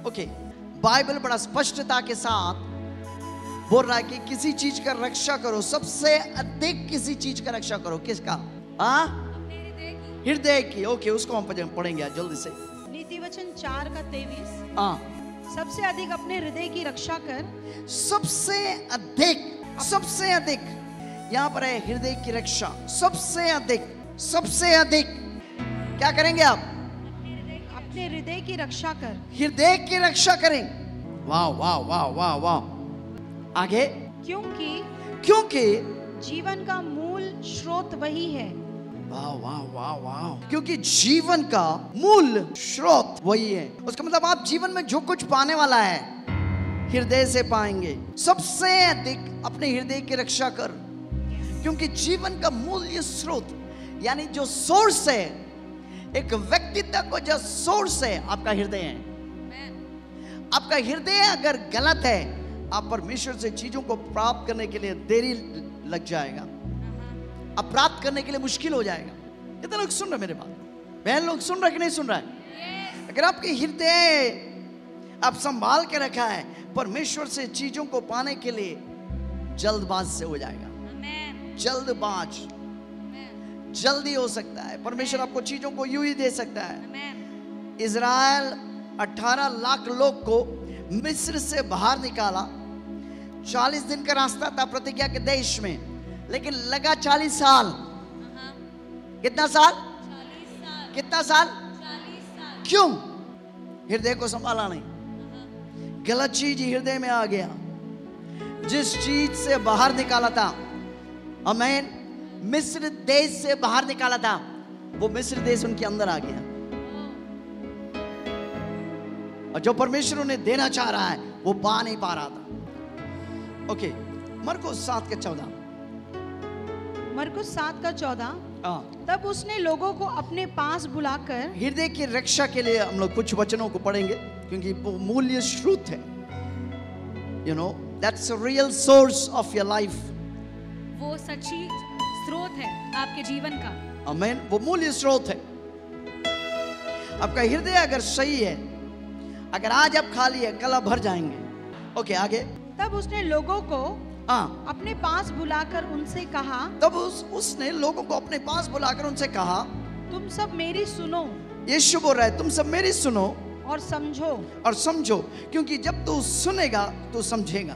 Okay, Bible बड़ा स्पष्टता के साथ बोल रहा है कि किसी चीज का रक्षा करो, सबसे अधिक किसी चीज का रक्षा करो। किसका? हाँ, हृदय की। ओके, उसको हम पढ़ेंगे जल्दी से। नीति वचन 4:23। हाँ, सबसे अधिक अपने हृदय की रक्षा कर। सबसे अधिक, सबसे अधिक यहाँ पर है हृदय की रक्षा। सबसे अधिक, सबसे अधिक क्या करेंगे आप? अपने हृदय की रक्षा कर। हृदय की रक्षा करें। वाह वाह वाह वाह वाह। आगे, क्योंकि जीवन का मूल स्रोत वही है। वाह वाह वाह वाह। क्योंकि जीवन का मूल स्रोत वही है। उसका मतलब आप जीवन में जो कुछ पाने वाला है हृदय से पाएंगे। सबसे अधिक अपने हृदय की रक्षा कर, क्योंकि जीवन का मूल्य स्रोत यानी जो सोर्स है, एक व्यक्तित्व को जो सोर्स है आपका हृदय है। आपका हृदय अगर गलत है, आप परमेश्वर से चीजों को प्राप्त करने के लिए देरी लग जाएगा, अब प्राप्त करने के लिए मुश्किल हो जाएगा। कितने लोग सुन रहे मेरे बात? बहन लोग सुन रहे कि नहीं सुन रहा है? अगर आपके हृदय आप संभाल के रखा है, परमेश्वर से चीजों को पाने के लिए जल्दबाज से हो जाएगा। जल्दबाज, जल्दी हो सकता है। परमेश्वर आपको चीजों को यूं ही दे सकता है। इज़राइल 18 लाख लोग को मिस्र से बाहर निकाला। 40 दिन का रास्ता था प्रतिज्ञा के देश में, लेकिन लगा 40 साल। कितना साल? 40 साल। कितना साल? 40 साल। क्यों? हृदय को संभाला नहीं। गलत चीज हृदय में आ गया। जिस चीज से बाहर निकाला था, आमीन, मिस्र देश से बाहर निकाला था, वो मिस्र देश उनके अंदर आ गया। और जो परमेश्वर उन्हें देना चाह रहा है वो पा नहीं पा रहा था। ओके, मरकुस 7:14। मरकुस 7:14। तब उसने लोगों को अपने पास बुलाकर। हृदय की रक्षा के लिए हम लोग कुछ वचनों को पढ़ेंगे, क्योंकि वो मूल्य स्रोत है। You know, that's a real source of your life. वो सच्ची स्रोत है आपके जीवन का। आमीन, वो मूल्य स्रोत है। आपका हृदय अगर सही है, अगर आज आप खाली है, कल आप भर जाएंगे। ओके, आगे। तब उसने लोगों को अपने पास बुलाकर उनसे कहा। तब उसने लोगों को अपने पास बुलाकर उनसे कहा, तुम सब मेरी सुनो। यीशु बोल रहा है, तुम सब मेरी सुनो और समझो। और समझो, क्योंकि जब तू सुनेगा तो समझेगा।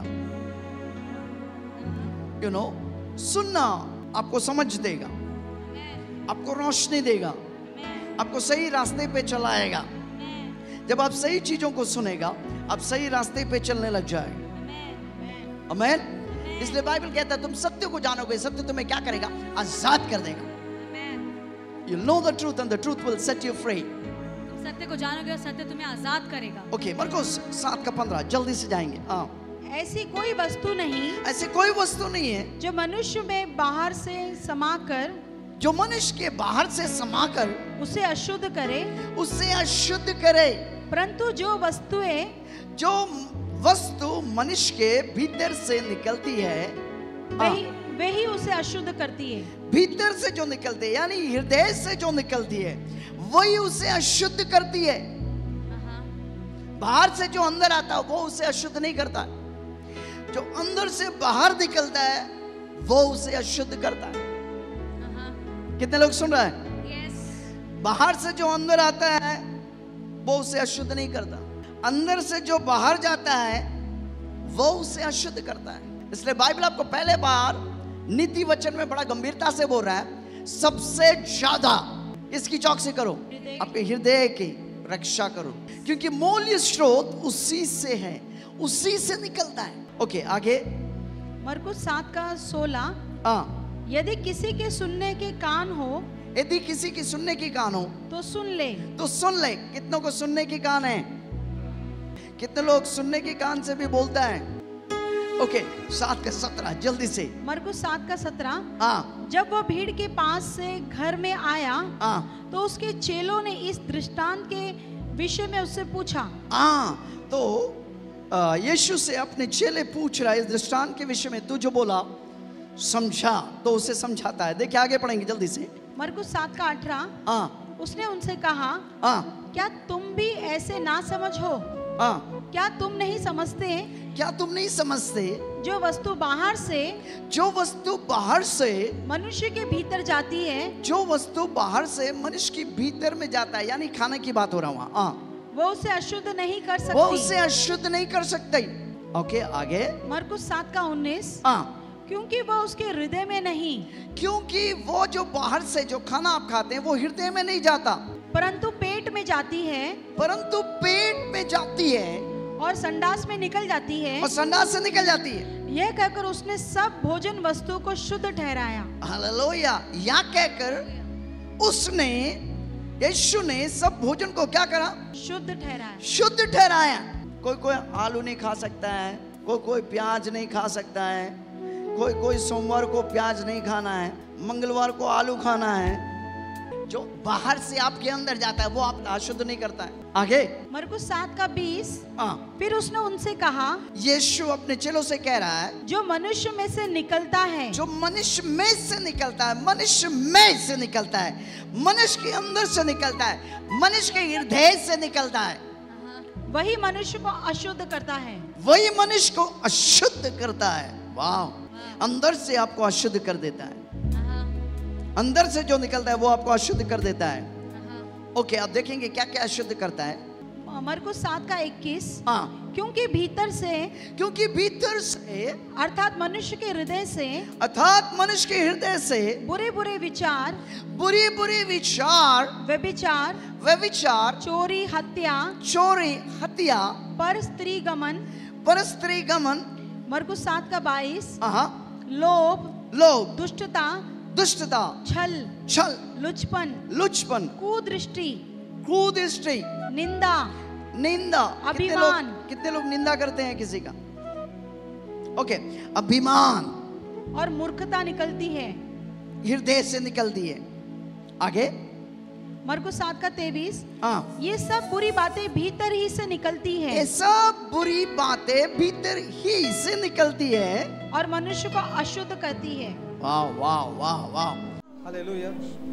यू नो, सुनना आपको समझ देगा, आपको रोशनी देगा, आपको सही रास्ते पे चलाएगा। जब आप सही चीजों को सुनेगा, आप सही रास्ते पे चलने लग जाएगा। आमीन। इसलिए बाइबल कहता है तुम सत्य को जानोगे, सत्य तुम्हें क्या करेगा? आजाद कर देगा। You know the truth and the truth will set you free. तुम सत्य को जानोगे और सत्य तुम्हें आजाद करेगा। ओके, मरकुस 7:15 जल्दी से जाएंगे। ऐसी कोई वस्तु नहीं, ऐसी कोई वस्तु नहीं है जो मनुष्य में बाहर से समाकर, जो मनुष्य के बाहर से समाकर उसे अशुद्ध करे, उसे अशुद्ध करे। परंतु जो वस्तु मनुष्य के भीतर से निकलती है, वही उसे अशुद्ध करती है। भीतर से जो निकलती है, यानी हृदय से जो निकलती है, वही उसे अशुद्ध करती है। बाहर से जो अंदर आता है वो उसे अशुद्ध नहीं करता। जो अंदर से बाहर निकलता है वो उसे अशुद्ध करता है। कितने लोग सुन रहे हैं? yes. बाहर से जो अंदर आता है वो उसे अशुद्ध नहीं करता, अंदर से जो बाहर जाता है वो उसे अशुद्ध करता है। इसलिए बाइबल आपको पहले बार नीति वचन में बड़ा गंभीरता से बोल रहा है, सबसे ज्यादा इसकी चौकसी करो, आपके हृदय की रक्षा करो, क्योंकि मूल्य स्रोत उसी से है, उसी से निकलता है। ओके, आगे। मरकुस 7:16। यदि किसी के सुनने के कान हो, यदि किसी की सुनने की कान हो तो सुन ले। तो सुन ले। कितनों को सुनने की कान है? कितने लोग सुनने के कान से भी बोलता है? ओके, 7:17 जल्दी से। मरकुस 7:17। जब वह भीड़ के पास से घर में आया, तो उसके चेलों ने इस दृष्टांत के विषय में उससे पूछा। तो यीशु से अपने चेले पूछ रहा है इस दृष्टांत के विषय में, तू जो बोला समझा, तो उसे समझाता है। देखिए आगे पढ़ेंगे जल्दी से। मरकुस 7:18। उसने उनसे कहा, क्या तुम भी ऐसे ना समझ हो? क्या तुम नहीं समझते? क्या तुम नहीं समझते? जो वस्तु बाहर से मनुष्य के भीतर जाती है, जो वस्तु बाहर से मनुष्य के भीतर में जाता है, यानी खाने की बात हो रहा हूँ, वो उसे अशुद्ध नहीं कर सकती। वो उसे अशुद्ध नहीं कर सकती। ओके, आगे मरकुस 7:19। क्योंकि वो उसके हृदय में नहीं, क्योंकि वो जो बाहर से जो खाना आप खाते हैं वो हृदय में नहीं जाता, परंतु पेट में जाती है, परंतु पेट में जाती है और संडास में निकल जाती है, और संडास से निकल जाती है। यह कहकर उसने सब भोजन वस्तु को शुद्ध ठहराया। हालेलुया। या कहकर उसने, यीशु ने सब भोजन को क्या करा? शुद्ध ठहराया। शुद्ध ठहराया। कोई आलू नहीं खा सकता है, कोई प्याज नहीं खा सकता है, कोई सोमवार को प्याज नहीं खाना है, मंगलवार को आलू खाना है। जो बाहर से आपके अंदर जाता है वो आप अशुद्ध नहीं करता है। आगे मरकुस 7:20। फिर उसने उनसे कहा, यीशु अपने चेलों से कह रहा है, जो मनुष्य में से निकलता है, जो मनुष्य में से निकलता है, मनुष्य में से निकलता है, मनुष्य के अंदर से निकलता है, मनुष्य के हृदय से निकलता है, वही मनुष्य को अशुद्ध करता है। वही मनुष्य को अशुद्ध करता है। वाह, अंदर से आपको अशुद्ध कर देता है। अंदर से जो निकलता है वो आपको अशुद्ध कर देता है। ओके, अब देखेंगे क्या क्या अशुद्ध करता है। मरकुस 7:21। क्योंकि भीतर से अर्थात मनुष्य के हृदय से बुरे बुरे विचार, व्यभिचार, चोरी, हत्या, पर स्त्री गमन, मरकुस 7:22, लोभ, दुष्टता, छल, लुचपन, कुदृष्टि, निंदा, अभिमान। कितने लोग निंदा करते हैं किसी का? ओके, अभिमान और मूर्खता निकलती है, हृदय से निकलती है। आगे मरकुस 7:23। ये सब बुरी बातें भीतर ही से निकलती है, ये सब बुरी बातें भीतर ही से निकलती है और मनुष्य को अशुद्ध करती है। वाह वाह वाह वाह, हालेलुया।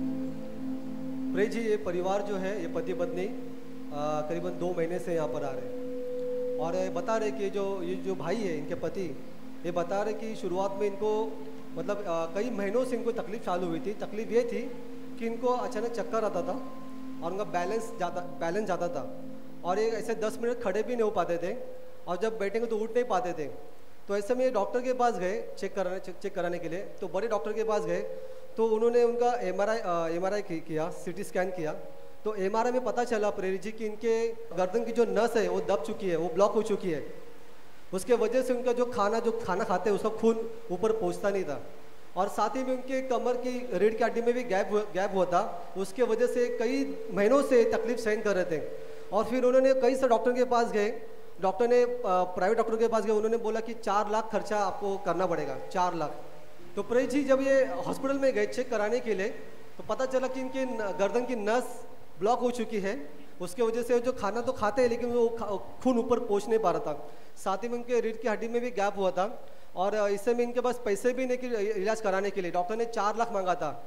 प्रेज जी, ये परिवार जो है, ये पति पत्नी करीबन 2 महीने से यहाँ पर आ रहे हैं और बता रहे कि ये जो भाई है, इनके पति, ये बता रहे कि शुरुआत में इनको मतलब कई महीनों से इनको तकलीफ चालू हुई थी। तकलीफ ये थी कि इनको अचानक चक्कर आता था और उनका बैलेंस जाता था और ये ऐसे 10 मिनट खड़े भी नहीं हो पाते थे और जब बैठेंगे तो उठ नहीं पाते थे। तो ऐसे में डॉक्टर के पास गए चेक कराने के लिए। तो बड़े डॉक्टर के पास गए तो उन्होंने उनका एमआरआई किया, सीटी स्कैन किया। तो एमआरआई में पता चला प्रेरित जी कि इनके गर्दन की जो नस है वो दब चुकी है, वो ब्लॉक हो चुकी है। उसके वजह से उनका जो खाना खाते हैं उसका खून ऊपर पहुंचता नहीं था और साथ ही में उनके कमर की रीढ़ की हड्डी में भी गैप हुआ था। उसके वजह से कई महीनों से तकलीफ सहन कर रहे थे और फिर उन्होंने कई सारे डॉक्टर के पास गए। डॉक्टर ने प्राइवेट डॉक्टर के पास गए, उन्होंने बोला कि 4 लाख खर्चा आपको करना पड़ेगा, 4 लाख। तो प्रेज जी जब ये हॉस्पिटल में गए चेक कराने के लिए तो पता चला कि इनके गर्दन की नस ब्लॉक हो चुकी है। उसके वजह से जो खाना तो खाते हैं लेकिन वो खून ऊपर पहुंच नहीं पा रहा था। साथ ही में उनके रीढ़ की हड्डी में भी गैप हुआ था और इस समय इनके पास पैसे भी नहीं कि इलाज कराने के लिए। डॉक्टर ने 4 लाख मांगा था,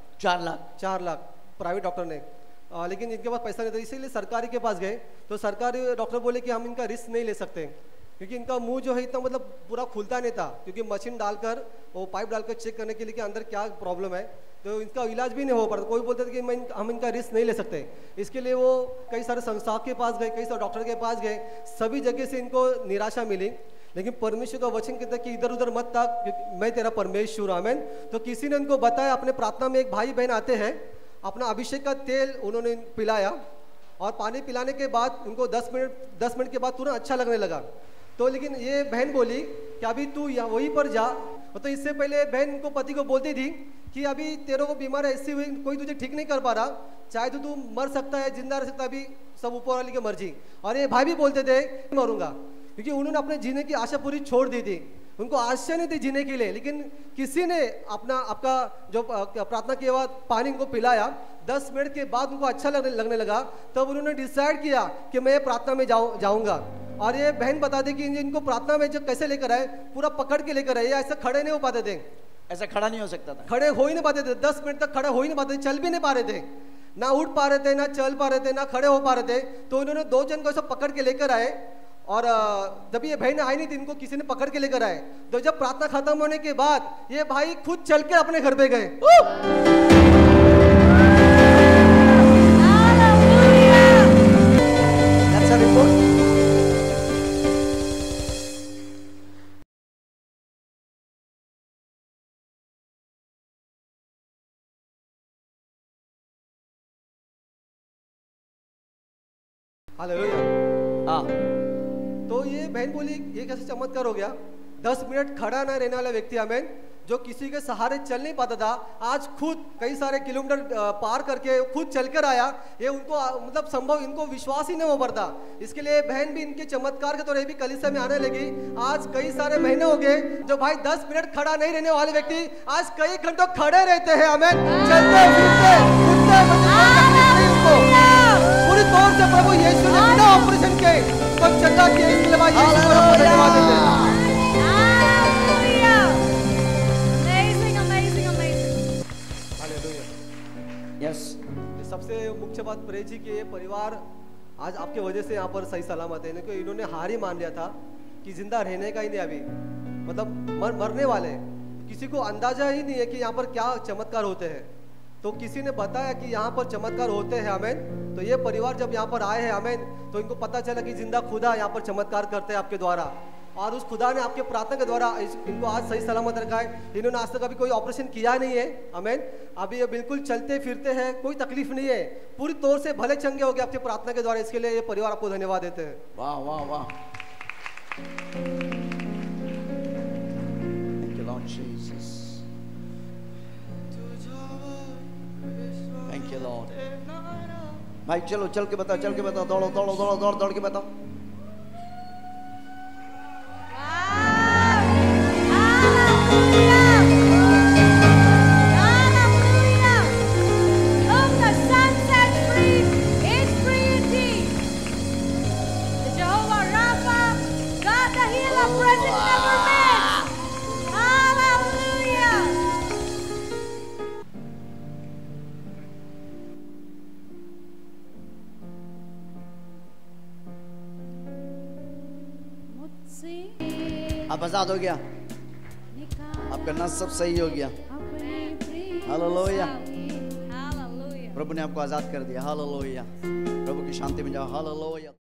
4 लाख प्राइवेट डॉक्टर ने, लेकिन इनके पास पैसा नहीं था। इसीलिए सरकारी के पास गए तो सरकारी डॉक्टर बोले कि हम इनका रिस्क नहीं ले सकते क्योंकि इनका मुंह जो है इतना मतलब पूरा खुलता नहीं था, क्योंकि मशीन डालकर वो पाइप डालकर चेक करने के लिए कि अंदर क्या प्रॉब्लम है, तो इनका इलाज भी नहीं हो पा रहा। कोई बोलते थे कि हम इनका रिस्क नहीं ले सकते। इसके लिए वो कई सारे संस्थाओं के पास गए, कई सारे डॉक्टर के पास गए, सभी जगह से इनको निराशा मिली। लेकिन परमेश्वर का वचन कहता है कि इधर उधर मत ताक, मैं तेरा परमेश्वर, आमीन। तो किसी ने उनको बताया, अपने प्रार्थना में एक भाई बहन आते हैं, अपना अभिषेक का तेल उन्होंने पिलाया और पानी पिलाने के बाद उनको 10 मिनट के बाद तुरंत अच्छा लगने लगा। तो लेकिन ये बहन बोली कि अभी तू यहाँ वहीं पर जा। तो इससे पहले बहन को पति को बोलती थी कि अभी तेरे को बीमारी ऐसी हुई, कोई तुझे ठीक नहीं कर पा रहा, चाहे तो तू मर सकता है, जिंदा रह सकता है, अभी सब ऊपर वाली की मर्जी। और ये भाई भी बोलते थे मरूंगा, क्योंकि उन्होंने अपने जीने की आशा पूरी छोड़ दी थी। उनको आशा नहीं थी जीने के लिए, लेकिन किसी ने आपका जो प्रार्थना के बाद पानी उनको पिलाया, 10 मिनट के बाद उनको अच्छा लगने लगा। तब उन्होंने डिसाइड किया कि मैं प्रार्थना में जाऊंगा। और ये बहन बता दी कि इनको प्रार्थना में जब कैसे लेकर आए, पूरा पकड़ के लेकर आए। ये ऐसा खड़े नहीं हो पाते थे, ऐसा खड़ा नहीं हो सकता था, खड़े हो ही नहीं पाते थे, 10 मिनट तक खड़े हो ही नहीं पाते थे, चल भी नहीं पा रहे थे, ना उठ पा रहे थे, ना चल पा रहे थे, ना खड़े हो पा रहे थे। तो उन्होंने 2 जन को ऐसा पकड़ के लेकर आए और जब ये बहन आई नहीं थी, इनको किसी ने पकड़ के लेकर आए। तो जब प्रार्थना खत्म होने के बाद ये भाई खुद चल के अपने घर पे गए। That's a report. हालेलुया। हाँ, तो ये बहन बोली ये कैसे चमत्कार हो गया? 10 मिनट खड़ा न रहने वाला व्यक्ति, आमेन, जो किसी के सहारे चल नहीं पाता था, आज खुद कई सारे किलोमीटर पार करके खुद चलकर आया। ये उनको मतलब संभव, इनको विश्वास ही नहीं हो पड़ता। इसके लिए बहन भी इनके चमत्कार के तौर भी कलीसिया में आने लगी। आज कई सारे महीने हो गए जो भाई 10 मिनट खड़ा नहीं रहने वाले व्यक्ति आज कई घंटों खड़े रहते हैं, आमेन, चलते फिरते उठते पूरी तौर से प्रभु यीशु ने बिना ऑपरेशन के तो चंगा किया। इसके लिए भाई यीशु को हम धन्यवाद देते हैं। यस। सबसे मुख्य बात प्रे जी कि ये परिवार आज आपके वजह से यहाँ पर सही सलामत है। क्योंकि इन्होंने हार ही मान लिया था कि जिंदा रहने का ही नहीं, अभी मतलब मरने वाले। किसी को अंदाजा ही नहीं है कि यहाँ पर क्या चमत्कार होते हैं। तो किसी ने बताया कि यहाँ पर चमत्कार होते हैं, आमेन। तो ये परिवार जब यहाँ पर आए हैं, आमेन, तो इनको पता चला कि जिंदा खुदा यहाँ पर चमत्कार करते हैं आपके द्वारा। और उस खुदा ने आपके प्रार्थना के द्वारा इनको आज सही सलामत रखा है। इन्होंने आज तक अभी कोई ऑपरेशन किया नहीं है, आमेन। अभी ये बिल्कुल चलते फिरते हैं, कोई तकलीफ नहीं है, पूरी तौर से भले चंगे हो गए आपके प्रार्थना के द्वारा। इसके लिए ये परिवार आपको धन्यवाद देते हैं। वाह वाह वाह। Thank you Lord Jesus. Thank you Lord. भाई चलो चल के बताओ, चल के बताओ, दौड़ो दौड़ो दौड़ो दौड़ दौड़ के बताओ। अब आजाद हो गया, आपका नस सब सही हो गया। हालेलुया। प्रभु ने आपको आजाद कर दिया। हालेलुया। प्रभु की शांति में जाओ। हालेलुया।